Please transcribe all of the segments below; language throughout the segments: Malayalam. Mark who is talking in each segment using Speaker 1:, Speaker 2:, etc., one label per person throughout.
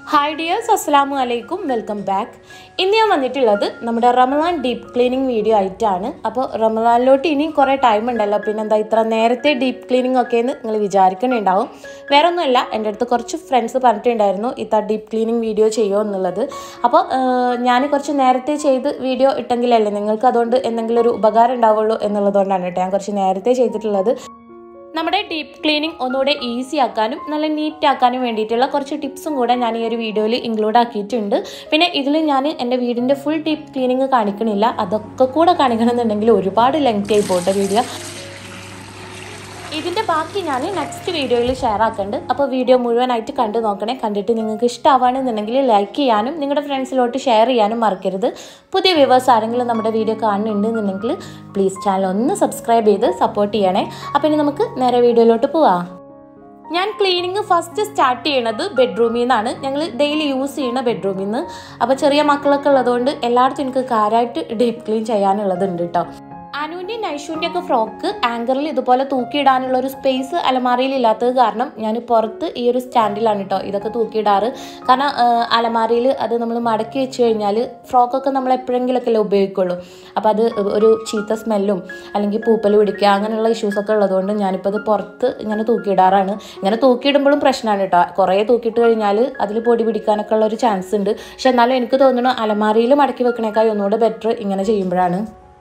Speaker 1: Hi dears, Assalamu alaikum, welcome back. ഇന്ന് ഞാൻ വന്നിട്ടുള്ളത് നമ്മുടെ റമളാൻ ഡീപ്പ് ക്ലീനിങ് വീഡിയോ ആയിട്ടാണ്. അപ്പോൾ റമളാനിലോട്ട് ഇനിയും കുറേ ടൈം ഉണ്ടല്ലോ, പിന്നെ എന്താ ഇത്ര നേരത്തെ ഡീപ്പ് ക്ലീനിങ് ഒക്കെ എന്ന് നിങ്ങൾ വിചാരിക്കുന്നുണ്ടാവും. വേറെ ഒന്നുമല്ല, എൻ്റെ അടുത്ത് കുറച്ച് ഫ്രണ്ട്സ് പറഞ്ഞിട്ടുണ്ടായിരുന്നു ഇത്ര ഡീപ്പ് ക്ലീനിങ് വീഡിയോ ചെയ്യുമോ എന്നുള്ളത്. അപ്പോൾ ഞാൻ കുറച്ച് നേരത്തെ ചെയ്ത് വീഡിയോ ഇട്ടെങ്കിലല്ലേ നിങ്ങൾക്ക് അതുകൊണ്ട് എന്തെങ്കിലും ഒരു ഉപകാരം ഉണ്ടാവുള്ളൂ എന്നുള്ളതുകൊണ്ടാണ് കേട്ടോ ഞാൻ കുറച്ച് നേരത്തെ ചെയ്തിട്ടുള്ളത്. നമ്മുടെ ഡീപ്പ് ക്ലീനിങ് ഒന്നുകൂടെ ഈസി ആക്കാനും നല്ല നീറ്റ് ആക്കാനും വേണ്ടിയിട്ടുള്ള കുറച്ച് ടിപ്സും കൂടെ ഞാൻ ഈ ഒരു വീഡിയോയിൽ ഇൻക്ലൂഡ് ആക്കിയിട്ടുണ്ട്. പിന്നെ ഇതിൽ ഞാൻ എൻ്റെ വീടിൻ്റെ ഫുൾ ഡീപ്പ് ക്ലീനിങ് കാണിക്കണില്ല, അതൊക്കെ കൂടെ കാണിക്കണമെന്നുണ്ടെങ്കിൽ ഒരുപാട് ലെങ്ത് ആയി പോട്ടെ വീഡിയോ. ഇതിൻ്റെ ബാക്കി ഞാൻ നെക്സ്റ്റ് വീഡിയോയിൽ ഷെയർ ആക്കുന്നുണ്ട്. അപ്പോൾ വീഡിയോ മുഴുവനായിട്ട് കണ്ടു നോക്കണേ. കണ്ടിട്ട് നിങ്ങൾക്ക് ഇഷ്ടമാവുകയാണെന്നുണ്ടെങ്കിൽ ലൈക്ക് ചെയ്യാനും നിങ്ങളുടെ ഫ്രണ്ട്സിലോട്ട് ഷെയർ ചെയ്യാനും മറക്കരുത്. പുതിയ വ്യൂവേഴ്സ് ആരെങ്കിലും നമ്മുടെ വീഡിയോ കാണുന്നുണ്ടെന്നുണ്ടെങ്കിൽ പ്ലീസ് ചാനൽ ഒന്ന് സബ്സ്ക്രൈബ് ചെയ്ത് സപ്പോർട്ട് ചെയ്യണേ. അപ്പോൾ ഇനി നമുക്ക് നേരെ വീഡിയോയിലോട്ട് പോവാം. ഞാൻ ക്ലീനിങ് ഫസ്റ്റ് സ്റ്റാർട്ട് ചെയ്യണത് ബെഡ്റൂമിൽ നിന്നാണ്. ഞങ്ങൾ ഡെയിലി യൂസ് ചെയ്യുന്ന ബെഡ്റൂമിൽ നിന്ന്. അപ്പോൾ ചെറിയ മക്കളൊക്കെ ഉള്ളതുകൊണ്ട് എല്ലായിടത്തും എനിക്ക് കാര്യമായിട്ട് ഡീപ്പ് ക്ലീൻ ചെയ്യാനുള്ളതുണ്ട് കേട്ടോ. അനുവിൻ്റെ നൈഷുവിൻ്റെ ഒക്കെ ഫ്രോക്ക് ആങ്കറിൽ ഇതുപോലെ തൂക്കിയിടാനുള്ള ഒരു സ്പേസ് അലമാരയിൽ ഇല്ലാത്തത് കാരണം ഞാൻ പുറത്ത് ഈ ഒരു സ്റ്റാൻഡിലാണ് കേട്ടോ ഇതൊക്കെ തൂക്കിയിടാറ്. കാരണം അലമാരയിൽ അത് നമ്മൾ മടക്കി വെച്ച് കഴിഞ്ഞാൽ ഫ്രോക്കൊക്കെ നമ്മൾ എപ്പോഴെങ്കിലുമൊക്കെ ഉപയോഗിക്കുള്ളൂ. അപ്പോൾ അത് ഒരു ചീത്ത സ്മെല്ലും അല്ലെങ്കിൽ പൂപ്പൽ പിടിക്കുക അങ്ങനെയുള്ള ഇഷ്യൂസൊക്കെ ഉള്ളതുകൊണ്ട് ഞാനിപ്പോൾ അത് പുറത്ത് ഇങ്ങനെ തൂക്കിയിടാറാണ്. ഇങ്ങനെ തൂക്കിയിടുമ്പോഴും പ്രശ്നമാണ് കേട്ടോ, കുറേ തൂക്കിയിട്ട് കഴിഞ്ഞാൽ അതിൽ പൊടി പിടിക്കാനൊക്കെ ഉള്ള ഒരു ചാൻസ് ഉണ്ട്. പക്ഷെ എന്നാലും എനിക്ക് തോന്നുന്നു അലമാരയിൽ മടക്കി വെക്കണേക്കാൾ ഒന്നുകൂടെ ബെറ്റർ ഇങ്ങനെ ചെയ്യുമ്പോഴാണ്.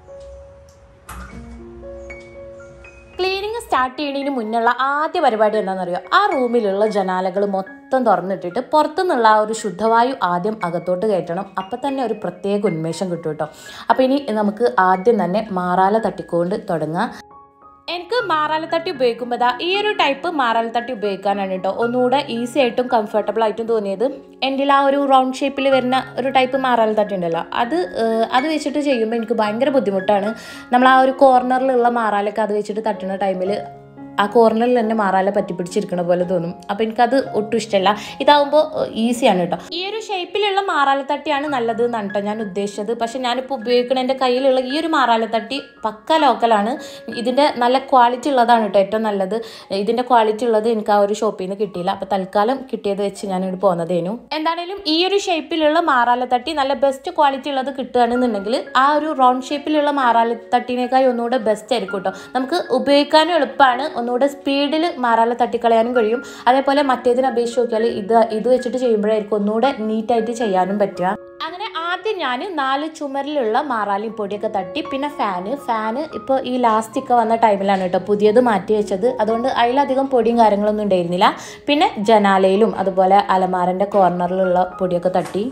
Speaker 1: ക്ലീനിങ് സ്റ്റാർട്ട് ചെയ്യുന്നതിന് മുന്നുള്ള ആദ്യ പരിപാടി എന്താണെന്നറിയോ, ആ റൂമിലുള്ള ജനാലകൾ മൊത്തം തുറന്നിട്ടിട്ട് പുറത്തുനിന്നുള്ള ആ ഒരു ശുദ്ധവായു ആദ്യം അകത്തോട്ട് കയറ്റണം. അപ്പം തന്നെ ഒരു പ്രത്യേക ഉന്മേഷം കിട്ടും കേട്ടോ. അപ്പോൾ ഇനി നമുക്ക് ആദ്യം തന്നെ മാറാല തട്ടിക്കൊണ്ട് തുടങ്ങാം. എനിക്ക് മാറാലത്തട്ടി ഉപയോഗിക്കുമ്പോൾ ഈ ഒരു ടൈപ്പ് മാറാലത്തട്ടി ഉപയോഗിക്കാനാണ് കേട്ടോ ഒന്നുകൂടെ ഈസി ആയിട്ടും കംഫർട്ടബിൾ ആയിട്ടും തോന്നിയത്. എൻ്റെ ആ ഒരു റൗണ്ട് ഷേപ്പിൽ വരുന്ന ഒരു ടൈപ്പ് മാറാലത്തട്ടി ഉണ്ടല്ലോ, അത് വെച്ചിട്ട് ചെയ്യുമ്പോൾ എനിക്ക് ഭയങ്കര ബുദ്ധിമുട്ടാണ്. നമ്മൾ ആ ഒരു കോർണറിലുള്ള മാറാലൊക്കെ അത് വെച്ചിട്ട് തട്ടുന്ന ടൈമിൽ ആ കോർണറിൽ തന്നെ മാറാല പറ്റിപ്പിടിച്ചിരിക്കണ പോലെ തോന്നും. അപ്പോൾ എനിക്കത് ഒട്ടും ഇഷ്ടമല്ല. ഇതാവുമ്പോൾ ഈസിയാണ് കേട്ടോ. ഈ ഒരു ഷേപ്പിലുള്ള മാറാലത്തട്ടിയാണ് നല്ലത് എന്നാണ് കേട്ടോ ഞാൻ ഉദ്ദേശിച്ചത്. പക്ഷെ ഞാനിപ്പോൾ ഉപയോഗിക്കുന്ന എൻ്റെ കയ്യിലുള്ള ഈ ഒരു മാറാലത്തട്ടി പക്ക ലോക്കലാണ്. ഇതിൻ്റെ നല്ല ക്വാളിറ്റി ഉള്ളതാണ് കേട്ടോ ഏറ്റവും നല്ലത്. ഇതിൻ്റെ ക്വാളിറ്റി ഉള്ളത് എനിക്ക് ആ ഒരു ഷോപ്പിൽ നിന്ന് കിട്ടിയില്ല. അപ്പോൾ തൽക്കാലം കിട്ടിയത് വെച്ച് ഞാനിവിടെ പോകുന്നതേനു. എന്താണേലും ഈ ഒരു ഷേപ്പിലുള്ള മാറാലത്തട്ടി നല്ല ബെസ്റ്റ് ക്വാളിറ്റി ഉള്ളത് കിട്ടുകയാണെന്നുണ്ടെങ്കിൽ ആ ഒരു റൗണ്ട് ഷേപ്പിലുള്ള മാറാലത്തട്ടിനേക്കാൾ ഒന്നുകൂടെ ബെസ്റ്റ് ആയിരിക്കും കേട്ടോ. നമുക്ക് ഉപയോഗിക്കാനും എളുപ്പമാണ്, ഒന്നുകൂടെ സ്പീഡിൽ മാറാല തട്ടിക്കളയാനും കഴിയും. അതേപോലെ മറ്റേതിനെ അപേക്ഷിച്ച് നോക്കിയാൽ ഇത് വെച്ചിട്ട് ചെയ്യുമ്പോഴായിരിക്കും ഒന്നുകൂടെ നീറ്റായിട്ട് ചെയ്യാനും പറ്റുക. അങ്ങനെ ആദ്യം ഞാൻ 4 ചുമരിലുള്ള മാറാലയും പൊടിയൊക്കെ തട്ടി. പിന്നെ ഫാന് ഇപ്പോൾ ഈ ലാസ്റ്റൊക്കെ വന്ന ടൈമിലാണ് കേട്ടോ പുതിയത് മാറ്റി വെച്ചത്. അതുകൊണ്ട് അതിലധികം പൊടിയും കാര്യങ്ങളൊന്നും ഉണ്ടായിരുന്നില്ല. പിന്നെ ജനാലയിലും അതുപോലെ അലമാരൻ്റെ കോർണറിലുള്ള പൊടിയൊക്കെ തട്ടി.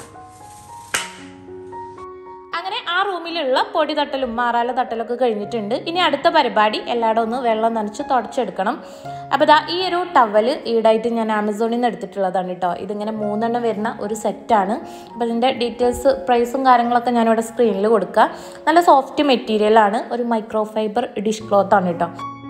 Speaker 1: ആ റൂമിലുള്ള പൊടി തട്ടലും മാറാല തട്ടലൊക്കെ കഴിഞ്ഞിട്ടുണ്ട്. ഇനി അടുത്ത പരിപാടി എല്ലായിടും ഒന്ന് വെള്ളം നനച്ച് തുടച്ചെടുക്കണം. അപ്പോൾ ഈ ഒരു ടവൽ ഈടായിട്ട് ഞാൻ ആമസോണിൽ നിന്ന് എടുത്തിട്ടുള്ളതാണ് കേട്ടോ. ഇതിങ്ങനെ 3 എണ്ണം വരുന്ന ഒരു സെറ്റാണ്. അപ്പോൾ ഇതിൻ്റെ ഡീറ്റെയിൽസ് പ്രൈസും കാര്യങ്ങളൊക്കെ ഞാനിവിടെ സ്ക്രീനിൽ കൊടുക്കുക. നല്ല സോഫ്റ്റ് മെറ്റീരിയലാണ്, ഒരു മൈക്രോ ഫൈബർ ഡിഷ് ക്ലോത്താണ് കേട്ടോ.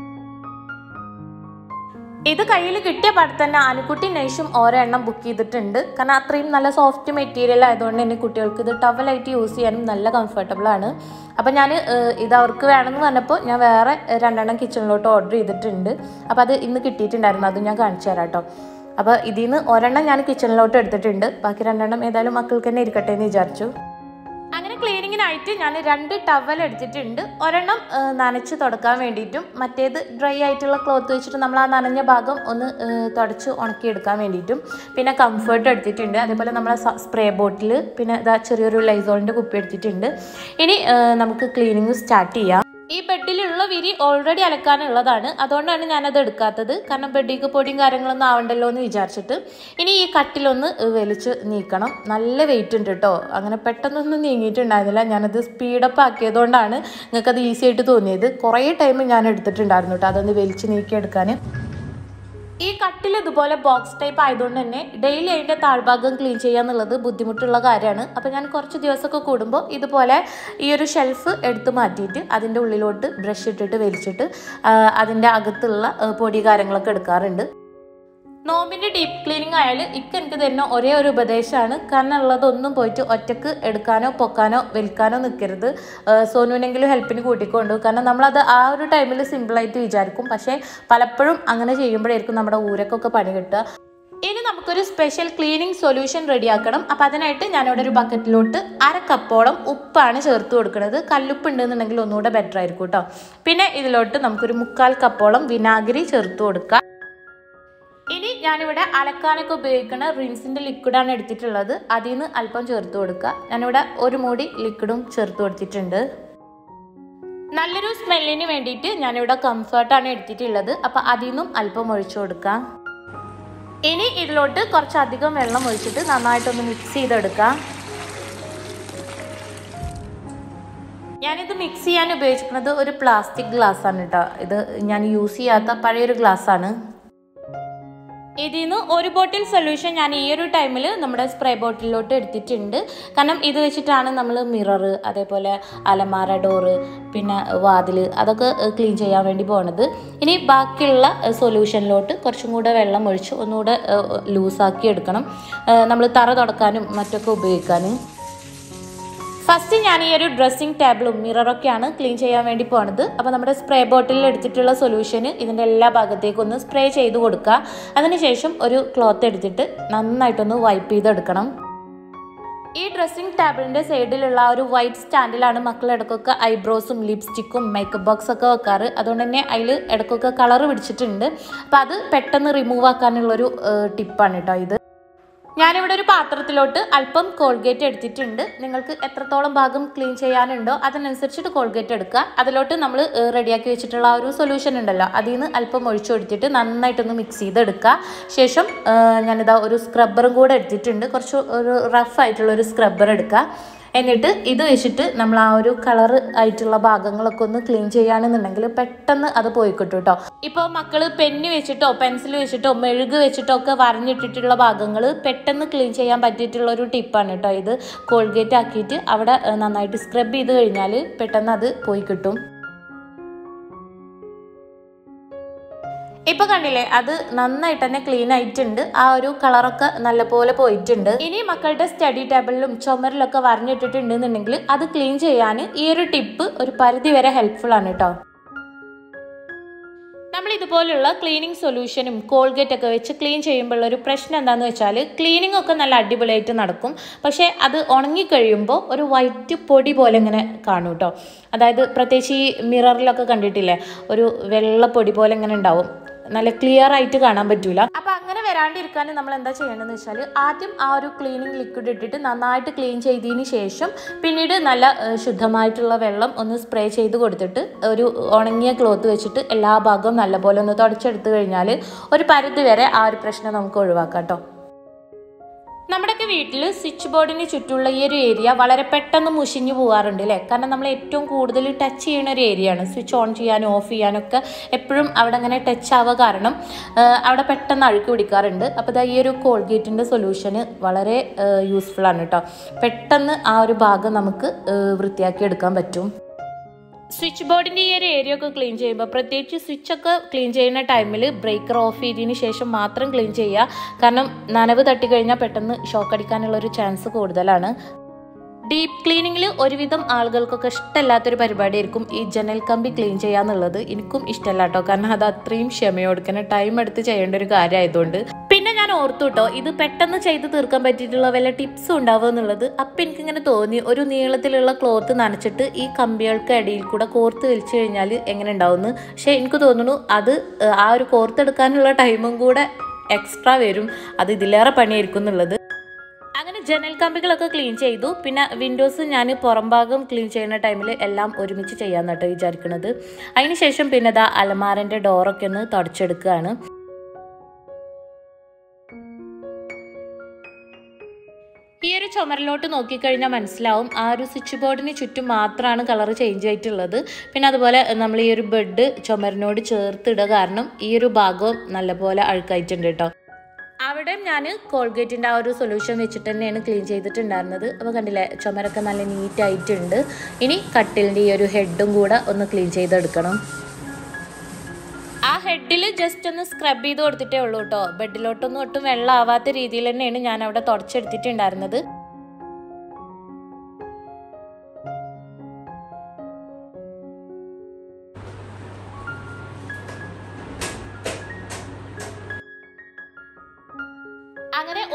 Speaker 1: ഇത് കയ്യിൽ കിട്ടിയ പാടെ തന്നെ അനുക്കുട്ടി നൈഷും ഓരോ എണ്ണം ബുക്ക് ചെയ്തിട്ടുണ്ട്. കാരണം അത്രയും നല്ല സോഫ്റ്റ് മെറ്റീരിയൽ ആയതുകൊണ്ട് തന്നെ കുട്ടികൾക്ക് ഇത് ടവലായിട്ട് യൂസ് ചെയ്യാനും നല്ല കംഫർട്ടബിളാണ്. അപ്പോൾ ഞാൻ ഇത് അവർക്ക് വേണമെന്ന് പറഞ്ഞപ്പോൾ ഞാൻ വേറെ 2 എണ്ണം കിച്ചണിലോട്ട് ഓർഡർ ചെയ്തിട്ടുണ്ട്. അപ്പോൾ അത് ഇന്ന് കിട്ടിയിട്ടുണ്ടായിരുന്നു, അതും ഞാൻ കാണിച്ചു തരാം കേട്ടോ. അപ്പോൾ ഇതിൽ നിന്ന് ഒരെണ്ണം ഞാൻ കിച്ചണിലോട്ട് എടുത്തിട്ടുണ്ട്, ബാക്കി 2 എണ്ണം ഏതായാലും മക്കൾക്ക് തന്നെ ഇരിക്കട്ടെ എന്ന് വിചാരിച്ചു. അങ്ങനെ ക്ലീനിങ്ങിനായിട്ട് ഞാൻ 2 ടവൽ എടുത്തിട്ടുണ്ട്. ഒരെണ്ണം നനച്ച് തുടക്കാൻ വേണ്ടിയിട്ടും മറ്റേത് ഡ്രൈ ആയിട്ടുള്ള ക്ലോത്ത് വെച്ചിട്ട് നമ്മൾ ആ നനഞ്ഞ ഭാഗം ഒന്ന് തുടച്ച് ഉണക്കിയെടുക്കാൻ വേണ്ടിയിട്ടും. പിന്നെ കംഫർട്ട് എടുത്തിട്ടുണ്ട്, അതേപോലെ നമ്മളെ സ്പ്രേ ബോട്ടിൽ, പിന്നെ ചെറിയൊരു ലൈസോളിൻ്റെ കുപ്പി എടുത്തിട്ടുണ്ട്. ഇനി നമുക്ക് ക്ലീനിങ് സ്റ്റാർട്ട് ചെയ്യാം. ഈ ബെഡിലുള്ള വിരി ഓൾറെഡി അലക്കാനുള്ളതാണ്, അതുകൊണ്ടാണ് ഞാനത് എടുക്കാത്തത്. കാരണം ബെഡിക്ക് പൊടിയും കാര്യങ്ങളൊന്നും ആവണ്ടല്ലോ എന്ന് വിചാരിച്ചിട്ട്. ഇനി ഈ കട്ടിലൊന്ന് വലിച്ച് നീക്കണം. നല്ല വെയിറ്റ് ഉണ്ട് കേട്ടോ, അങ്ങനെ പെട്ടെന്നൊന്നും നീങ്ങിയിട്ടുണ്ടായിരുന്നില്ല. ഞാനത് സ്പീഡപ്പ് ആക്കിയതുകൊണ്ടാണ് നിങ്ങൾക്കത് ഈസി ആയിട്ട് തോന്നിയത്. കുറേ ടൈം ഞാൻ എടുത്തിട്ടുണ്ടായിരുന്നു കേട്ടോ അതൊന്ന് വലിച്ച് നീക്കിയെടുക്കാൻ. ഈ കട്ടിൽ ഇതുപോലെ ബോക്സ് ടൈപ്പ് ആയതുകൊണ്ട് തന്നെ ഡെയിലി അതിൻ്റെ താഴ്ഭാഗം ക്ലീൻ ചെയ്യുക എന്നുള്ളത് ബുദ്ധിമുട്ടുള്ള കാര്യമാണ്. അപ്പോൾ ഞാൻ കുറച്ച് ദിവസമൊക്കെ കൂടുമ്പോൾ ഇതുപോലെ ഈ ഒരു ഷെൽഫ് എടുത്ത് മാറ്റിയിട്ട് അതിൻ്റെ ഉള്ളിലോട്ട് ബ്രഷ് ഇട്ടിട്ട് വലിച്ചിട്ട് അതിൻ്റെ അകത്തുള്ള പൊടി കാര്യങ്ങളൊക്കെ എടുക്കാറുണ്ട്. നോമ്പിൻ്റെ ഡീപ്പ് ക്ലീനിങ് ആയാലും എനിക്ക് തരുന്ന ഒരേ ഒരു ഉപദേശമാണ്. കാരണം ഉള്ളതൊന്നും പോയിട്ട് ഒറ്റക്ക് എടുക്കാനോ പൊക്കാനോ വലിക്കാനോ നിൽക്കരുത്. സോനുവിനെങ്കിലും ഹെൽപ്പിന് കൂട്ടിക്കൊണ്ടു. കാരണം നമ്മളത് ആ ഒരു ടൈമിൽ സിമ്പിളായിട്ട് വിചാരിക്കും, പക്ഷേ പലപ്പോഴും അങ്ങനെ ചെയ്യുമ്പോഴായിരിക്കും നമ്മുടെ ഊരക്കൊക്കെ പണി കിട്ടുക. ഇനി നമുക്കൊരു സ്പെഷ്യൽ ക്ലീനിങ് സൊല്യൂഷൻ റെഡിയാക്കണം. അപ്പോൾ അതിനായിട്ട് ഞാനിവിടെ ഒരു ബക്കറ്റിലോട്ട് 1/2 കപ്പോളം ഉപ്പാണ് ചേർത്ത് കൊടുക്കുന്നത്. കല്ലുപ്പ് ഉണ്ടെന്നുണ്ടെങ്കിൽ ഒന്നുകൂടെ ബെറ്റർ ആയിരിക്കും കേട്ടോ. പിന്നെ ഇതിലോട്ട് നമുക്കൊരു 1/4 കപ്പോളം വിനാഗിരി ചേർത്ത് കൊടുക്കാം. ഇനി ഞാനിവിടെ അലക്കാനൊക്കെ ഉപയോഗിക്കുന്ന റിൻസിൻ്റെ ലിക്വിഡാണ് എടുത്തിട്ടുള്ളത്. അതിൽ നിന്ന് അല്പം ചേർത്ത് കൊടുക്കുക. ഞാനിവിടെ ഒരു മൂടി ലിക്വിഡും ചേർത്ത് കൊടുത്തിട്ടുണ്ട്. നല്ലൊരു സ്മെല്ലിന് വേണ്ടിയിട്ട് ഞാനിവിടെ കംഫർട്ടാണ് എടുത്തിട്ടുള്ളത്. അപ്പോൾ അതിൽ നിന്നും അല്പം ഒഴിച്ചു കൊടുക്കാം. ഇനി ഇതിലോട്ട് കുറച്ചധികം വെള്ളം ഒഴിച്ചിട്ട് നന്നായിട്ടൊന്ന് മിക്സ് ചെയ്തെടുക്കാം. ഞാനിത് മിക്സ് ചെയ്യാൻ ഉപയോഗിച്ചിരിക്കുന്നത് ഒരു പ്ലാസ്റ്റിക് ഗ്ലാസ്സാണ് കേട്ടോ. ഇത് ഞാൻ യൂസ് ചെയ്യാത്ത പഴയൊരു ഗ്ലാസ്സാണ്. ഇതിൽ നിന്ന് ഒരു ബോട്ടിൽ സൊല്യൂഷൻ ഞാൻ ഈ ഒരു ടൈമിൽ നമ്മുടെ സ്പ്രേ ബോട്ടിലോട്ട് എടുത്തിട്ടുണ്ട്. കാരണം ഇത് വെച്ചിട്ടാണ് നമ്മൾ മിറർ, അതേപോലെ അലമാര ഡോറ്, പിന്നെ വാതിൽ അതൊക്കെ ക്ലീൻ ചെയ്യാൻ വേണ്ടി പോണത്. ഇനി ബാക്കിയുള്ള സൊല്യൂഷനിലോട്ട് കുറച്ചും കൂടെ വെള്ളം ഒഴിച്ച് ഒന്നുകൂടെ ലൂസാക്കി എടുക്കണം. നമ്മൾ തറ തുടക്കാനും മറ്റൊക്കെ ഉപയോഗിക്കാൻ. ഫസ്റ്റ് ഞാൻ ഈ ഒരു ഡ്രസ്സിങ് ടേബിളും മിററൊക്കെയാണ് ക്ലീൻ ചെയ്യാൻ വേണ്ടി പോണത്. അപ്പോൾ നമ്മുടെ സ്പ്രേ ബോട്ടിലിൽ എടുത്തിട്ടുള്ള സൊല്യൂഷന് ഇതിൻ്റെ എല്ലാ ഭാഗത്തേക്കും ഒന്ന് സ്പ്രേ ചെയ്ത് കൊടുക്കുക. അതിനുശേഷം ഒരു ക്ലോത്ത് എടുത്തിട്ട് നന്നായിട്ടൊന്ന് വൈപ്പ് ചെയ്തെടുക്കണം. ഈ ഡ്രസ്സിങ് ടേബിളിൻ്റെ സൈഡിലുള്ള ഒരു വൈറ്റ് സ്റ്റാൻഡിലാണ് മക്കൾ ഇടയ്ക്കൊക്കെ ഐബ്രോസും ലിപ്സ്റ്റിക്കും മേക്കപ്പ് ബോക്സൊക്കെ വെക്കാറ്. അതുകൊണ്ട് തന്നെ അതിൽ ഇടയ്ക്കൊക്കെ കളർ പിടിച്ചിട്ടുണ്ട്. അപ്പോൾ അത് പെട്ടെന്ന് റിമൂവ് ആക്കാനുള്ളൊരു ടിപ്പാണ് കേട്ടോ ഇത്. ഞാനിവിടെ ഒരു പാത്രത്തിലോട്ട് അല്പം കോൾഗേറ്റ് എടുത്തിട്ടുണ്ട്. നിങ്ങൾക്ക് എത്രത്തോളം ഭാഗം ക്ലീൻ ചെയ്യാനുണ്ടോ അതിനനുസരിച്ചിട്ട് കോൾഗേറ്റ് എടുക്കുക. അതിലോട്ട് നമ്മൾ റെഡിയാക്കി വെച്ചിട്ടുള്ള ആ ഒരു സൊല്യൂഷൻ ഉണ്ടല്ലോ, അതിൽ നിന്ന് അല്പം ഒഴിച്ചു കൊടുത്തിട്ട് നന്നായിട്ടൊന്ന് മിക്സ് ചെയ്തെടുക്കുക. ശേഷം ഞാനിതാ ഒരു സ്ക്രബ്ബറും കൂടെ എടുത്തിട്ടുണ്ട്. കുറച്ച് ഒരു റഫ് ആയിട്ടുള്ള ഒരു സ്ക്രബ്ബർ എടുക്കുക. എന്നിട്ട് ഇത് വെച്ചിട്ട് നമ്മൾ ആ ഒരു കളർ ആയിട്ടുള്ള ഭാഗങ്ങളൊക്കെ ഒന്ന് ക്ലീൻ ചെയ്യുകയാണെന്നുണ്ടെങ്കിൽ പെട്ടെന്ന് അത് പോയി കിട്ടും കേട്ടോ. ഇപ്പോൾ മക്കൾ പെന്ന് വെച്ചിട്ടോ പെൻസിൽ വെച്ചിട്ടോ മെഴുക് വെച്ചിട്ടോ ഒക്കെ വരഞ്ഞിട്ടിട്ടുള്ള ഭാഗങ്ങൾ പെട്ടെന്ന് ക്ലീൻ ചെയ്യാൻ പറ്റിയിട്ടുള്ള ഒരു ടിപ്പാണ് കേട്ടോ ഇത്. കോൾഗേറ്റ് ആക്കിയിട്ട് അവിടെ നന്നായിട്ട് സ്ക്രബ് ചെയ്ത് കഴിഞ്ഞാൽ പെട്ടെന്ന് അത് പോയി കിട്ടും. ഇപ്പോൾ കണ്ടില്ലേ, അത് നന്നായിട്ട് തന്നെ ക്ലീൻ ആയിട്ടുണ്ട്. ആ ഒരു കളറൊക്കെ നല്ലപോലെ പോയിട്ടുണ്ട്. ഇനി മക്കളുടെ സ്റ്റഡി ടേബിളിലും ചുമരിലൊക്കെ വരഞ്ഞിട്ടിട്ടുണ്ടെന്നുണ്ടെങ്കിൽ അത് ക്ലീൻ ചെയ്യാൻ ഈ ഒരു ടിപ്പ് ഒരു പരിധി വരെ ഹെൽപ്ഫുൾ ആണ് കേട്ടോ. നമ്മൾ ഇതുപോലുള്ള ക്ലീനിങ് സൊല്യൂഷനും കോൾഗേറ്റ് ഒക്കെ വെച്ച് ക്ലീൻ ചെയ്യുമ്പോഴുള്ള ഒരു പ്രശ്നം എന്താണെന്ന് വെച്ചാൽ ക്ലീനിങ് ഒക്കെ നല്ല അടിപൊളിയായിട്ട് നടക്കും. പക്ഷേ അത് ഉണങ്ങിക്കഴിയുമ്പോൾ ഒരു വൈറ്റ് പൊടി പോലെ ഇങ്ങനെ കാണും കേട്ടോ. അതായത് പ്രത്യേകിച്ച് ഈ മിററിലൊക്കെ കണ്ടിട്ടില്ലേ, ഒരു വെള്ള പൊടി പോലെ ഇങ്ങനെ ഉണ്ടാവും. നല്ല ക്ലിയർ ആയിട്ട് കാണാൻ പറ്റൂല. അപ്പോൾ അങ്ങനെ വരാണ്ടിരിക്കാൻ നമ്മൾ എന്താ ചെയ്യേണ്ടതെന്ന് വെച്ചാൽ ആദ്യം ആ ഒരു ക്ലീനിങ് ലിക്വിഡ് ഇട്ടിട്ട് നന്നായിട്ട് ക്ലീൻ ചെയ്തതിന് ശേഷം പിന്നീട് നല്ല ശുദ്ധമായിട്ടുള്ള വെള്ളം ഒന്ന് സ്പ്രേ ചെയ്ത് കൊടുത്തിട്ട് ഒരു ഉണങ്ങിയ ക്ലോത്ത് വെച്ചിട്ട് എല്ലാ ഭാഗവും നല്ലപോലെ ഒന്ന് തുടച്ചെടുത്ത് കഴിഞ്ഞാൽ ഒരു പരിധി വരെ ആ ഒരു പ്രശ്നം നമുക്ക് ഒഴിവാക്കാം കേട്ടോ. നമ്മുടെയൊക്കെ വീട്ടിൽ സ്വിച്ച് ബോർഡിന് ചുറ്റുമുള്ള ഈ ഒരു ഏരിയ വളരെ പെട്ടെന്ന് മുഷിഞ്ഞു പോകാറുണ്ട് അല്ലേ. കാരണം നമ്മൾ ഏറ്റവും കൂടുതൽ ടച്ച് ചെയ്യുന്ന ഒരു ഏരിയയാണ്. സ്വിച്ച് ഓൺ ചെയ്യാനും ഓഫ് ചെയ്യാനൊക്കെ എപ്പോഴും അവിടെ അങ്ങനെ ടച്ച് ആവുക കാരണം അവിടെ പെട്ടെന്ന് അഴുക്ക് പിടിക്കാറുണ്ട്. അപ്പോൾ ഈ ഒരു കോൾഗേറ്റിൻ്റെ സൊല്യൂഷന് വളരെ യൂസ്ഫുൾ ആണ് കേട്ടോ. പെട്ടെന്ന് ആ ഒരു ഭാഗം നമുക്ക് വൃത്തിയാക്കി എടുക്കാൻ പറ്റും. സ്വിച്ച് ബോർഡിൻ്റെ ഈ ഒരു ഏരിയ ഒക്കെ ക്ലീൻ ചെയ്യുമ്പോൾ പ്രത്യേകിച്ച് സ്വിച്ചൊക്കെ ക്ലീൻ ചെയ്യുന്ന ടൈമിൽ ബ്രേക്കർ ഓഫ് ചെയ്തതിന് ശേഷം മാത്രം ക്ലീൻ ചെയ്യുക. കാരണം നനവ് തട്ടിക്കഴിഞ്ഞാൽ പെട്ടെന്ന് ഷോക്ക് അടിക്കാനുള്ളൊരു ചാൻസ് കൂടുതലാണ്. ഡീപ്പ് ക്ലീനിങ്ങിൽ ഒരുവിധം ആളുകൾക്കൊക്കെ ഇഷ്ടമല്ലാത്തൊരു പരിപാടിയായിരിക്കും ഈ ജനൽ കമ്പി ക്ലീൻ ചെയ്യാന്നുള്ളത്. എനിക്കും ഇഷ്ടമല്ല കേട്ടോ. കാരണം അത് അത്രയും ക്ഷമയോടുക്കുന്ന ടൈം എടുത്ത് ചെയ്യേണ്ട ഒരു കാര്യമായതുകൊണ്ട്. പിന്നെ ഞാൻ ഓർത്തു കേട്ടോ, ഇത് പെട്ടെന്ന് ചെയ്ത് തീർക്കാൻ പറ്റിയിട്ടുള്ള വല്ല ടിപ്സും ഉണ്ടാവുക എന്നുള്ളത്. അപ്പം എനിക്കിങ്ങനെ തോന്നി, ഒരു നീളത്തിലുള്ള ക്ലോത്ത് നനച്ചിട്ട് ഈ കമ്പികൾക്ക് ഇടയിൽ കൂടെ കോർത്ത് വലിച്ചു കഴിഞ്ഞാൽ എങ്ങനെ ഉണ്ടാവുമെന്ന്. പക്ഷേ എനിക്ക് തോന്നുന്നു അത് ആ ഒരു കോർത്തെടുക്കാനുള്ള ടൈമും കൂടെ എക്സ്ട്രാ വരും. അത് ഇതിലേറെ പണിയായിരിക്കും എന്നുള്ളത്. അങ്ങനെ ജനൽ കമ്പികളൊക്കെ ക്ലീൻ ചെയ്തു. പിന്നെ വിൻഡോസ് ഞാൻ പുറം ഭാഗം ക്ലീൻ ചെയ്യുന്ന ടൈമിൽ എല്ലാം ഒരുമിച്ച് ചെയ്യാമെന്ന് കേട്ടോ വിചാരിക്കുന്നത്. അതിനുശേഷം പിന്നെ ഇതാ അലമാരൻ്റെ ഡോറൊക്കെ ഒന്ന് തുടച്ചെടുക്കുകയാണ്. ഈ ഒരു ചുമരിലോട്ട് നോക്കിക്കഴിഞ്ഞാൽ മനസ്സിലാവും ആ ഒരു സ്വിച്ച് ബോർഡിന് ചുറ്റും മാത്രമാണ് കളർ ചേഞ്ച് ആയിട്ടുള്ളത്. പിന്നെ അതുപോലെ നമ്മൾ ഈ ഒരു ബെഡ് ചുമരിനോട് ചേർത്തിടുക കാരണം ഈ ഒരു ഭാഗവും നല്ലപോലെ അഴുക്കായിട്ടുണ്ട് കേട്ടോ. അവിടെ ഞാൻ കോൾഗേറ്റിൻ്റെ ആ ഒരു സൊല്യൂഷൻ വെച്ചിട്ട് തന്നെയാണ് ക്ലീൻ ചെയ്തിട്ടുണ്ടായിരുന്നത്. അപ്പോൾ കണ്ടില്ലേ, ചുമരൊക്കെ നല്ല നീറ്റായിട്ടുണ്ട്. ഇനി കട്ടിലിൻ്റെ ഈ ഒരു ഹെഡും കൂടെ ഒന്ന് ക്ലീൻ ചെയ്തെടുക്കണം. ആ ഹെഡിൽ ജസ്റ്റ് ഒന്ന് സ്ക്രബ് ചെയ്ത് കൊടുത്തിട്ടേ ഉള്ളൂ കേട്ടോ. ബെഡിലോട്ടൊന്നും ഒട്ടും വെള്ളം ആവാത്ത രീതിയിൽ തന്നെയാണ് ഞാൻ അവിടെ തുടച്ചെടുത്തിട്ടുണ്ടായിരുന്നത്.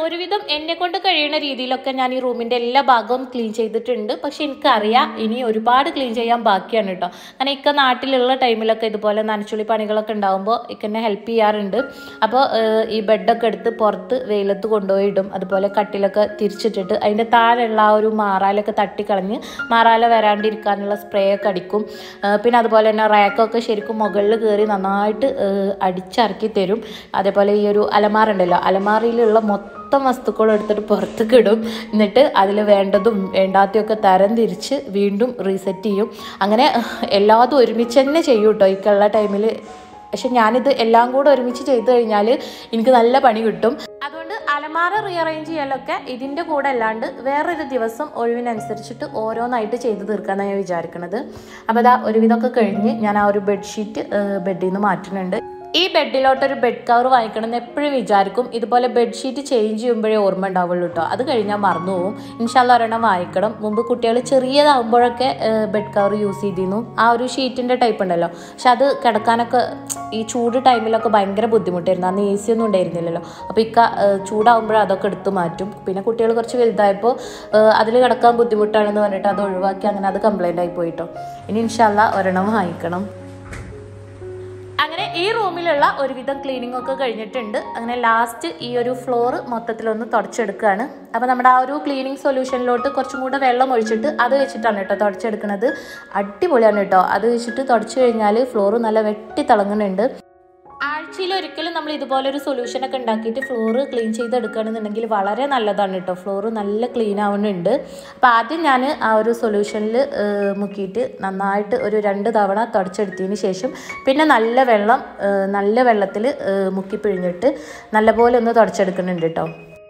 Speaker 1: ഒരുവിധം എന്നെ കൊണ്ട് കഴിയുന്ന രീതിയിലൊക്കെ ഞാൻ ഈ റൂമിൻ്റെ എല്ലാ ഭാഗവും ക്ലീൻ ചെയ്തിട്ടുണ്ട്. പക്ഷെ എനിക്കറിയാം ഇനി ഒരുപാട് ക്ലീൻ ചെയ്യാൻ ബാക്കിയാണ് കേട്ടോ. കാരണം ഇക്ക നാട്ടിലുള്ള ടൈമിലൊക്കെ ഇതുപോലെ നനച്ചുള്ളി പണികളൊക്കെ ഉണ്ടാകുമ്പോൾ ഇക്കെന്നെ ഹെൽപ്പ് ചെയ്യാറുണ്ട്. അപ്പോൾ ഈ ബെഡൊക്കെ എടുത്ത് പുറത്ത് വെയിലത്ത് കൊണ്ടുപോയിടും. അതുപോലെ കട്ടിലൊക്കെ തിരിച്ചിട്ടിട്ട് അതിൻ്റെ താഴെയുള്ള ആ ഒരു മാറാലൊക്കെ തട്ടിക്കളഞ്ഞ് മാറാല വരാണ്ടിരിക്കാനുള്ള സ്പ്രേ ഒക്കെ അടിക്കും. പിന്നെ അതുപോലെ തന്നെ റാക്കൊക്കെ ശരിക്കും മുകളിൽ കയറി നന്നായിട്ട് അടിച്ചിറക്കി തരും. അതേപോലെ ഈ ഒരു അലമാറുണ്ടല്ലോ, അലമാറയിലുള്ള മൊത്തം വസ്തുക്കളും എടുത്തിട്ട് പുറത്തേക്ക് ഇടും. എന്നിട്ട് അതിൽ വേണ്ടതും വേണ്ടാത്തതൊക്കെ തരം തിരിച്ച് വീണ്ടും റീസെറ്റ് ചെയ്യും. അങ്ങനെ എല്ലാതും ഒരുമിച്ച് തന്നെ ചെയ്യും കേട്ടോ ഇക്കുള്ള ടൈമിൽ. പക്ഷെ ഞാനിത് എല്ലാം കൂടെ ഒരുമിച്ച് ചെയ്ത് കഴിഞ്ഞാൽ എനിക്ക് നല്ല പണി കിട്ടും. അതുകൊണ്ട് അലമാര റീഅറേഞ്ച് ചെയ്യലൊക്കെ ഇതിൻ്റെ കൂടെ അല്ലാണ്ട് വേറൊരു ദിവസം ഒഴിവിനനുസരിച്ചിട്ട് ഓരോന്നായിട്ട് ചെയ്ത് തീർക്കാമെന്നാണ് ഞാൻ വിചാരിക്കുന്നത്. അപ്പോൾ അതാ ഒരുവിധമൊക്കെ കഴിഞ്ഞ് ഞാൻ ആ ഒരു ബെഡ്ഷീറ്റ് ബെഡിൽ നിന്ന് മാറ്റുന്നുണ്ട്. ഈ ബെഡിലോട്ടൊരു ബെഡ് കവർ വാങ്ങിക്കണം എന്ന് എപ്പോഴും വിചാരിക്കും. ഇതുപോലെ ബെഡ്ഷീറ്റ് ചേഞ്ച് ചെയ്യുമ്പോഴേ ഓർമ്മ ഉണ്ടാവുള്ളൂ കേട്ടോ. അത് കഴിഞ്ഞാൽ മറന്നു പോകും. ഇൻഷാല്ലാ ഒരെണ്ണം വാങ്ങിക്കണം. മുമ്പ് കുട്ടികൾ ചെറിയതാകുമ്പോഴൊക്കെ ബെഡ് കവർ യൂസ് ചെയ്തിരുന്നു. ആ ഒരു ഷീറ്റിൻ്റെ ടൈപ്പ് ഉണ്ടല്ലോ. പക്ഷെ അത് കിടക്കാനൊക്കെ ഈ ചൂട് ടൈമിലൊക്കെ ഭയങ്കര ബുദ്ധിമുട്ടായിരുന്നു. അന്ന് AC ഒന്നും ഉണ്ടായിരുന്നില്ലല്ലോ. അപ്പോൾ ഇക്ക ചൂടാകുമ്പോഴും അതൊക്കെ എടുത്ത് മാറ്റും. പിന്നെ കുട്ടികൾ കുറച്ച് വലുതായപ്പോൾ അതിൽ കിടക്കാൻ ബുദ്ധിമുട്ടാണെന്ന് പറഞ്ഞിട്ട് അത് ഒഴിവാക്കി അങ്ങനെ അത് കംപ്ലൈൻ്റ് ആയി പോയിട്ടോ. ഇനി ഇൻഷാല്ലാ ഒരെണ്ണം വാങ്ങിക്കണം. അങ്ങനെ ഈ റൂമിലുള്ള ഒരുവിധം ക്ലീനിങ് ഒക്കെ കഴിഞ്ഞിട്ടുണ്ട്. അങ്ങനെ ലാസ്റ്റ് ഈ ഒരു ഫ്ലോർ മൊത്തത്തിലൊന്ന് തുടച്ചെടുക്കുകയാണ്. അപ്പോൾ നമ്മുടെ ആ ഒരു ക്ലീനിങ് സൊല്യൂഷനിലോട്ട് കുറച്ചും കൂടെ വെള്ളം ഒഴിച്ചിട്ട് അത് വെച്ചിട്ടാണ് കേട്ടോ തുടച്ചെടുക്കുന്നത്. അടിപൊളിയാണ് കേട്ടോ. അത് വെച്ചിട്ട് തുടച്ചു കഴിഞ്ഞാൽ ഫ്ലോർ നല്ല വെട്ടി തിളങ്ങുന്നുണ്ട്. ആഴ്ചയിൽ ഒരിക്കലും നമ്മൾ ഇതുപോലൊരു സൊല്യൂഷനൊക്കെ ഉണ്ടാക്കിയിട്ട് ഫ്ലോറ് ക്ലീൻ ചെയ്തെടുക്കുകയാണെന്നുണ്ടെങ്കിൽ വളരെ നല്ലതാണ് കേട്ടോ. ഫ്ലോറ് നല്ല ക്ലീൻ ആവുന്നുണ്ട്. അപ്പോൾ ആദ്യം ഞാൻ ആ ഒരു സൊല്യൂഷനിൽ മുക്കിയിട്ട് നന്നായിട്ട് ഒരു 2 തവണ തുടച്ചെടുത്തതിന് ശേഷം പിന്നെ നല്ല വെള്ളത്തിൽ മുക്കി പിഴിഞ്ഞിട്ട് നല്ലപോലെ ഒന്ന് തുടച്ചെടുക്കുന്നുണ്ട് കേട്ടോ.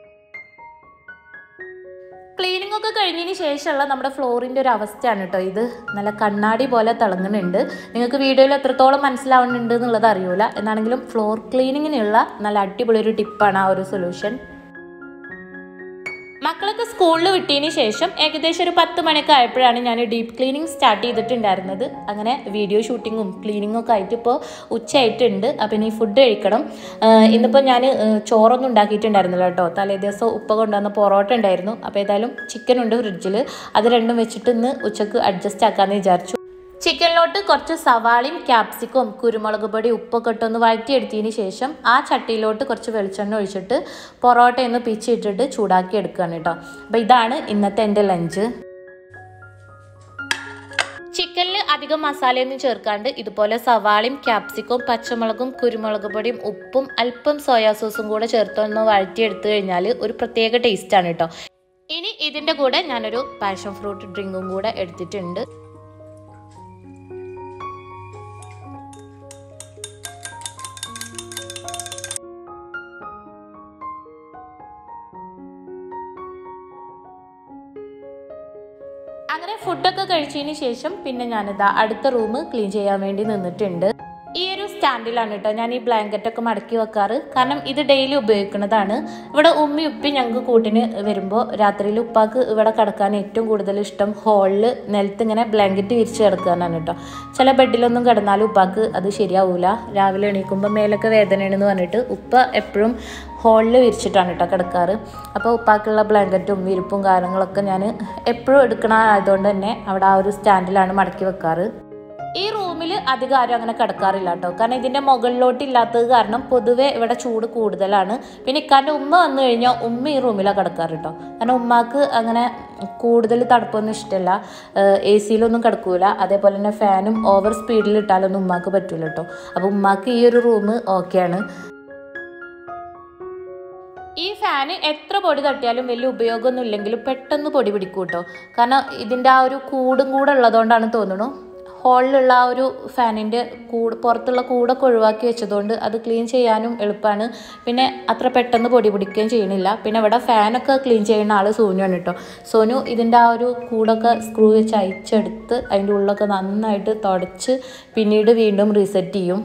Speaker 1: ക്ലീനിങ് ഒക്കെ കഴിഞ്ഞതിന് ശേഷമുള്ള നമ്മുടെ ഫ്ലോറിൻ്റെ ഒരു അവസ്ഥയാണ് കേട്ടോ ഇത്. നല്ല കണ്ണാടി പോലെ തിളങ്ങുന്നുണ്ട്. നിങ്ങൾക്ക് വീഡിയോയിൽ എത്രത്തോളം മനസ്സിലാവുന്നുണ്ട് എന്നുള്ളത് അറിയൂല. എന്നാണെങ്കിലും ഫ്ലോർ ക്ലീനിങ്ങിനുള്ള നല്ല അടിപൊളി ഒരു ടിപ്പാണ് ആ ഒരു സൊല്യൂഷൻ. മക്കളൊക്കെ സ്കൂളിൽ വിട്ടതിന് ശേഷം ഏകദേശം ഒരു 10 മണിയൊക്കെ ആയപ്പോഴാണ് ഞാൻ ഡീപ്പ് ക്ലീനിങ് സ്റ്റാർട്ട് ചെയ്തിട്ടുണ്ടായിരുന്നത്. അങ്ങനെ വീഡിയോ ഷൂട്ടിങ്ങും ക്ലീനിങ്ങും ഒക്കെ ആയിട്ട് ഇപ്പോൾ ഉച്ചയായിട്ടുണ്ട്. അപ്പം ഇനി ഫുഡ് കഴിക്കണം. ഇന്നിപ്പോൾ ഞാൻ ചോറൊന്നും ഉണ്ടാക്കിയിട്ടുണ്ടായിരുന്നില്ല കേട്ടോ. തലേ ദിവസം ഉപ്പ കൊണ്ടുവന്ന പൊറോട്ട ഉണ്ടായിരുന്നു. അപ്പോൾ ഏതായാലും ചിക്കനുണ്ട് ഫ്രിഡ്ജിൽ. അത് രണ്ടും വെച്ചിട്ട് ഇന്ന് ഉച്ചക്ക് അഡ്ജസ്റ്റ് ആക്കാമെന്ന് വിചാരിച്ചു. ചിക്കനിലോട്ട് കുറച്ച് സവാളയും ക്യാപ്സിക്കും കുരുമുളക് പൊടി ഉപ്പൊക്കെ ഇട്ടൊന്ന് വഴറ്റിയെടുത്തതിന് ശേഷം ആ ചട്ടിയിലോട്ട് കുറച്ച് വെളിച്ചെണ്ണ ഒഴിച്ചിട്ട് പൊറോട്ടയൊന്ന് പിച്ചിട്ടിട്ട് ചൂടാക്കി എടുക്കുകയാണ് കേട്ടോ. അപ്പോൾ ഇതാണ് ഇന്നത്തെ എൻ്റെ ലഞ്ച്. ചിക്കനിൽ അധികം മസാലയൊന്നും ചേർക്കാണ്ട് ഇതുപോലെ സവാളയും ക്യാപ്സിക്കും പച്ചമുളകും കുരുമുളക് പൊടിയും ഉപ്പും അല്പം സോയാ സോസും കൂടെ ചേർത്തൊന്ന് വഴറ്റിയെടുത്തു കഴിഞ്ഞാൽ ഒരു പ്രത്യേക ടേസ്റ്റാണ് കേട്ടോ. ഇനി ഇതിൻ്റെ കൂടെ ഞാനൊരു പാഷൻ ഫ്രൂട്ട് ഡ്രിങ്കും കൂടെ എടുത്തിട്ടുണ്ട്. അങ്ങനെ ഫുഡൊക്കെ കഴിച്ചതിന് ശേഷം പിന്നെ ഞാനിതാ അടുത്ത റൂം ക്ലീൻ ചെയ്യാൻ വേണ്ടി നിന്നിട്ടുണ്ട്. ഈ ഒരു സ്റ്റാൻഡിലാണ് കേട്ടോ ഞാൻ ഈ ബ്ലാങ്കറ്റൊക്കെ മടക്കി വെക്കാറ്. കാരണം ഇത് ഡെയിലി ഉപയോഗിക്കുന്നതാണ്. ഇവിടെ ഉമ്മി ഉപ്പി ഞങ്ങൾക്ക് കൂട്ടിന് വരുമ്പോൾ രാത്രിയിൽ ഉപ്പാക്ക് ഇവിടെ കിടക്കാൻ ഏറ്റവും കൂടുതൽ ഇഷ്ടം ഹോളിൽ നിലത്ത് ഇങ്ങനെ ബ്ലാങ്കറ്റ് വിരിച്ച് കിടക്കാനാണ് കേട്ടോ. ചില ബെഡിലൊന്നും കിടന്നാലും ഉപ്പാക്ക് അത് ശരിയാവില്ല. രാവിലെ എണീക്കുമ്പോൾ മേലൊക്കെ വേദനയാണെന്ന് പറഞ്ഞിട്ട് ഉപ്പ എപ്പോഴും ഹോളിൽ വിരിച്ചിട്ടാണ് കേട്ടോ കിടക്കാറ്. അപ്പോൾ ഉപ്പാക്കുള്ള ബ്ലാങ്കറ്റും വിരിപ്പും കാര്യങ്ങളൊക്കെ ഞാൻ എപ്പോഴും എടുക്കണമായതുകൊണ്ട് തന്നെ അവിടെ ആ ഒരു സ്റ്റാൻഡിലാണ് മടക്കി വെക്കാറ്. ഈ റൂമിൽ അധികം ആരും അങ്ങനെ കിടക്കാറില്ല കേട്ടോ. കാരണം ഇതിൻ്റെ മുകളിലോട്ട് ഇല്ലാത്തത് കാരണം പൊതുവെ ഇവിടെ ചൂട് കൂടുതലാണ്. പിന്നെ ഇക്കാൻ്റെ ഉമ്മ വന്നു കഴിഞ്ഞാൽ ഉമ്മ ഈ റൂമിലാണ് കിടക്കാറ് കേട്ടോ. കാരണം ഉമ്മാക്ക് അങ്ങനെ കൂടുതൽ തണുപ്പൊന്നും ഇഷ്ടമല്ല. AC-യിലൊന്നും കിടക്കൂല. അതേപോലെ തന്നെ ഫാനും ഓവർ സ്പീഡിൽ ഇട്ടാലൊന്നും ഉമ്മാക്ക് പറ്റൂല കേട്ടോ. അപ്പോൾ ഉമ്മാക്ക് ഈ ഒരു റൂം ഓക്കെയാണ്. ഈ ഫാന് എത്ര പൊടി തട്ടിയാലും വലിയ ഉപയോഗമൊന്നും ഇല്ലെങ്കിലും പെട്ടെന്ന് പൊടി പിടിക്കും കേട്ടോ. കാരണം ഇതിൻ്റെ ആ ഒരു കൂടും കൂടെ ഉള്ളതുകൊണ്ടാണ് തോന്നുന്നു. ഹോളിലുള്ള ആ ഒരു ഫാനിൻ്റെ പുറത്തുള്ള കൂടൊക്കെ ഒഴിവാക്കി വെച്ചതുകൊണ്ട് അത് ക്ലീൻ ചെയ്യാനും എളുപ്പമാണ്. പിന്നെ അത്ര പെട്ടെന്ന് പൊടി പിടിക്കുകയും ചെയ്യണില്ല. പിന്നെ ഇവിടെ ഫാനൊക്കെ ക്ലീൻ ചെയ്യുന്ന ആൾ സോനുവാണ് കേട്ടോ. സോനു ഇതിൻ്റെ ആ ഒരു കൂടൊക്കെ സ്ക്രൂ വെച്ച് അയച്ചെടുത്ത് അതിൻ്റെ ഉള്ളൊക്കെ നന്നായിട്ട് തുടച്ച് പിന്നീട് വീണ്ടും റീസെറ്റ് ചെയ്യും.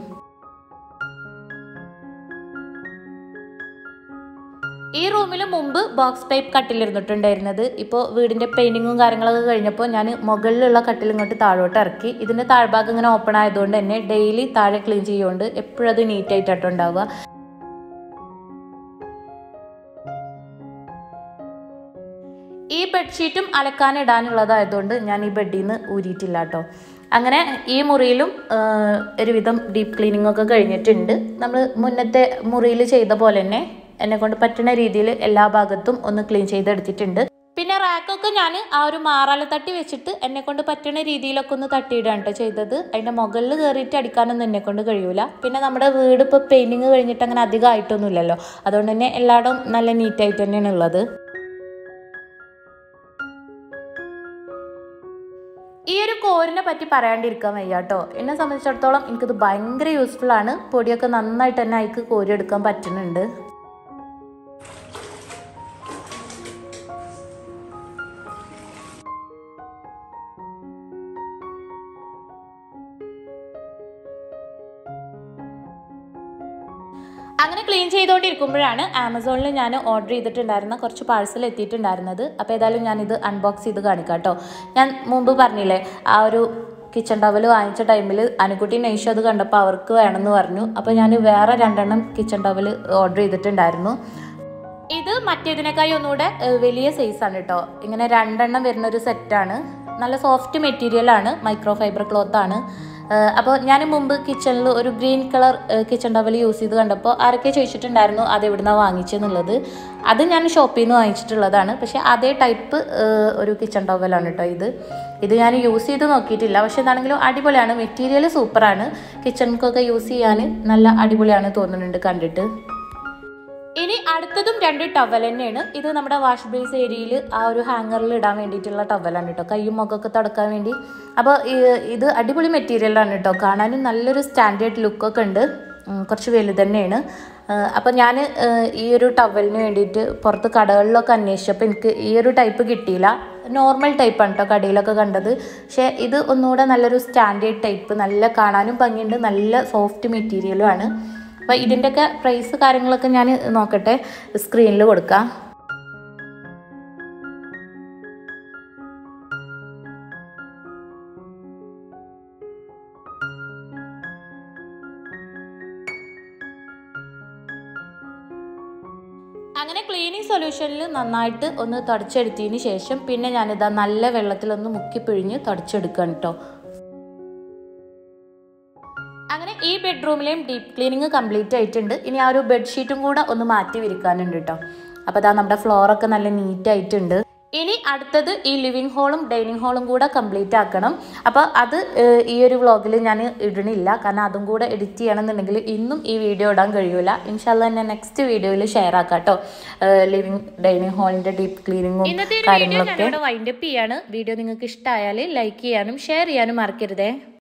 Speaker 1: ഈ റൂമിൽ മുമ്പ് ബോക്സ് ടൈപ്പ് കട്ടിലിരുന്നിട്ടുണ്ടായിരുന്നത്. ഇപ്പോൾ വീടിൻ്റെ പെയിൻറ്റിങ്ങും കാര്യങ്ങളൊക്കെ കഴിഞ്ഞപ്പോൾ ഞാൻ മുകളിലുള്ള കട്ടിൽ ഇങ്ങോട്ട് താഴോട്ട് ഇറക്കി. ഇതിൻ്റെ താഴ്ഭാഗം ഇങ്ങനെ ഓപ്പൺ ആയതുകൊണ്ട് തന്നെ ഡെയിലി താഴെ ക്ലീൻ ചെയ്യുകൊണ്ട് എപ്പോഴും അത് നീറ്റായിട്ടാണ് ഉണ്ടാവുക. ഈ ബെഡ്ഷീറ്റും അലക്കാനിടാനുള്ളതായതുകൊണ്ട് ഞാൻ ഈ ബെഡിൽ നിന്ന് ഊരിയിട്ടില്ല കേട്ടോ. അങ്ങനെ ഈ മുറിയിലും ഒരുവിധം ഡീപ്പ് ക്ലീനിങ് ഒക്കെ കഴിഞ്ഞിട്ടുണ്ട്. നമ്മൾ മുന്നത്തെ മുറിയിൽ ചെയ്ത പോലെ തന്നെ എന്നെക്കൊണ്ട് പറ്റുന്ന രീതിയിൽ എല്ലാ ഭാഗത്തും ഒന്ന് ക്ലീൻ ചെയ്തെടുത്തിട്ടുണ്ട്. പിന്നെ റാക്കൊക്കെ ഞാൻ ആ ഒരു മാറാല തട്ടി വെച്ചിട്ട് എന്നെക്കൊണ്ട് പറ്റുന്ന രീതിയിലൊക്കെ ഒന്ന് തട്ടിയിടാണ് കേട്ടോ ചെയ്തത്. അതിൻ്റെ മുകളിൽ കയറിയിട്ട് അടിക്കാനൊന്നും എന്നെക്കൊണ്ട് കഴിയൂല. പിന്നെ നമ്മുടെ വീട് ഇപ്പോൾ പെയിൻറ്റിങ് കഴിഞ്ഞിട്ട് അങ്ങനെ അധികം ആയിട്ടൊന്നുമില്ലല്ലോ, അതുകൊണ്ട് തന്നെ എല്ലായിടവും നല്ല നീറ്റായിട്ട് തന്നെയാണ് ഉള്ളത്. ഈ ഒരു കോരിനെ പറ്റി പറയാണ്ടിരിക്കാൻ വയ്യ കേട്ടോ. എന്നെ സംബന്ധിച്ചിടത്തോളം എനിക്കിത് ഭയങ്കര യൂസ്ഫുള്ളാണ്. പൊടിയൊക്കെ നന്നായിട്ട് തന്നെ അതിക്ക് കോരിയെടുക്കാൻ പറ്റുന്നുണ്ട്. അങ്ങനെ ക്ലീൻ ചെയ്തുകൊണ്ടിരിക്കുമ്പോഴാണ് ആമസോണിൽ ഞാൻ ഓർഡർ ചെയ്തിട്ടുണ്ടായിരുന്ന കുറച്ച് പാഴ്സൽ എത്തിയിട്ടുണ്ടായിരുന്നത്. അപ്പോൾ ഏതായാലും ഞാനിത് അൺബോക്സ് ചെയ്ത് കാണിക്കാം കേട്ടോ. ഞാൻ മുമ്പ് പറഞ്ഞില്ലേ, ആ ഒരു കിച്ചൺ ടവൽ വാങ്ങിച്ച ടൈമിൽ അനുക്കുട്ടി നൈഷ് അത് കണ്ടപ്പോൾ അവർക്ക് വേണമെന്ന് പറഞ്ഞു. അപ്പോൾ ഞാൻ വേറെ 2 കിച്ചൺ ടവൽ ഓർഡർ ചെയ്തിട്ടുണ്ടായിരുന്നു. ഇത് മറ്റേതിനേക്കായി ഒന്നുകൂടെ വലിയ സൈസാണ് കേട്ടോ. ഇങ്ങനെ 2 വരുന്നൊരു സെറ്റാണ്. നല്ല സോഫ്റ്റ് മെറ്റീരിയലാണ്, മൈക്രോ ഫൈബർ ക്ലോത്താണ്. അപ്പോൾ ഞാൻ മുമ്പ് കിച്ചണിൽ ഒരു green colour kitchen towel use ചെയ്ത് കണ്ടപ്പോൾ ആരൊക്കെ ചോദിച്ചിട്ടുണ്ടായിരുന്നു അത് എവിടുന്നാണ് വാങ്ങിച്ചെന്നുള്ളത്. അത് ഞാൻ ഷോപ്പിൽ നിന്ന് വാങ്ങിച്ചിട്ടുള്ളതാണ്. പക്ഷേ അതേ ടൈപ്പ് ഒരു കിച്ചൺ ടവലാണ് കേട്ടോ ഇത് ഞാൻ യൂസ് ചെയ്ത് നോക്കിയിട്ടില്ല. പക്ഷേ എന്താണെങ്കിലും അടിപൊളിയാണ്, മെറ്റീരിയൽ സൂപ്പറാണ്. കിച്ചണിക്കൊക്കെ യൂസ് ചെയ്യാൻ നല്ല അടിപൊളിയാണ് തോന്നുന്നുണ്ട് കണ്ടിട്ട്. ഇനി അടുത്തതും 2 ടവൽ തന്നെയാണ്. ഇത് നമ്മുടെ വാഷ് ബേസ് ഏരിയയിൽ ആ ഒരു ഹാങ്ങറിൽ ഇടാൻ വേണ്ടിയിട്ടുള്ള ടവലാണ് കേട്ടോ, കയ്യും മുഖമൊക്കെ തടക്കാൻ വേണ്ടി. അപ്പോൾ ഇത് അടിപൊളി മെറ്റീരിയലാണ് കേട്ടോ, കാണാനും നല്ലൊരു സ്റ്റാൻഡേർഡ് ലുക്കൊക്കെ ഉണ്ട്. കുറച്ച് വലുത് തന്നെയാണ്. അപ്പോൾ ഞാൻ ഈ ഒരു ടവലിന് വേണ്ടിയിട്ട് പുറത്ത് കടകളിലൊക്കെ അന്വേഷിച്ചപ്പോൾ എനിക്ക് ഈ ഒരു ടൈപ്പ് കിട്ടിയില്ല. നോർമൽ ടൈപ്പാണ് കേട്ടോ കടയിലൊക്കെ കണ്ടത്. പക്ഷേ ഇത് ഒന്നുകൂടെ നല്ലൊരു സ്റ്റാൻഡേർഡ് ടൈപ്പ്, നല്ല കാണാനും ഭംഗിയുണ്ട്, നല്ല സോഫ്റ്റ് മെറ്റീരിയലുമാണ്. അപ്പോൾ ഇതിൻ്റെയൊക്കെ പ്രൈസ് കാര്യങ്ങളൊക്കെ ഞാൻ നോക്കട്ടെ, സ്ക്രീനിൽ കൊടുക്കാം. അങ്ങനെ ക്ലീനിങ് സൊല്യൂഷനിൽ നന്നായിട്ട് ഒന്ന് തുടച്ചെടുത്തതിന് ശേഷം പിന്നെ ഞാനിതാ നല്ല വെള്ളത്തിലൊന്ന് മുക്കി പിഴിഞ്ഞ് തുടച്ചെടുക്കുകയാണ് കേട്ടോ. അങ്ങനെ ഈ ബെഡ്റൂമിലെയും ഡീപ്പ് ക്ലീനിങ് കംപ്ലീറ്റ് ആയിട്ടുണ്ട്. ഇനി ആ ഒരു ബെഡ്ഷീറ്റും കൂടെ ഒന്ന് മാറ്റി വിരിക്കാനുണ്ട് കേട്ടോ. അപ്പോൾ അതാ നമ്മുടെ ഫ്ലോറൊക്കെ നല്ല നീറ്റായിട്ടുണ്ട്. ഇനി അടുത്തത് ഈ ലിവിങ് ഹോളും ഡൈനിങ് ഹോളും കൂടെ കംപ്ലീറ്റ് ആക്കണം. അപ്പോൾ അത് ഈ ഒരു വ്ളോഗിൽ ഞാൻ ഇടണില്ല, കാരണം അതും കൂടെ എഡിറ്റ് ചെയ്യണമെന്നുണ്ടെങ്കിൽ ഇന്നും ഈ വീഡിയോ ഇടാൻ കഴിയൂല. ഇൻഷാല്ലാ ഞാൻ നെക്സ്റ്റ് വീഡിയോയിൽ ഷെയർ ആക്കാം കേട്ടോ, ലിവിങ് ഡൈനിങ് ഹോളിൻ്റെ ഡീപ്പ് ക്ലീനിങ്ങും കാര്യങ്ങളൊക്കെ. വൈൻഡപ്പ് ചെയ്യാണ്. വീഡിയോ നിങ്ങൾക്ക് ഇഷ്ടമായാൽ ലൈക്ക് ചെയ്യാനും ഷെയർ ചെയ്യാനും മറക്കരുതേ.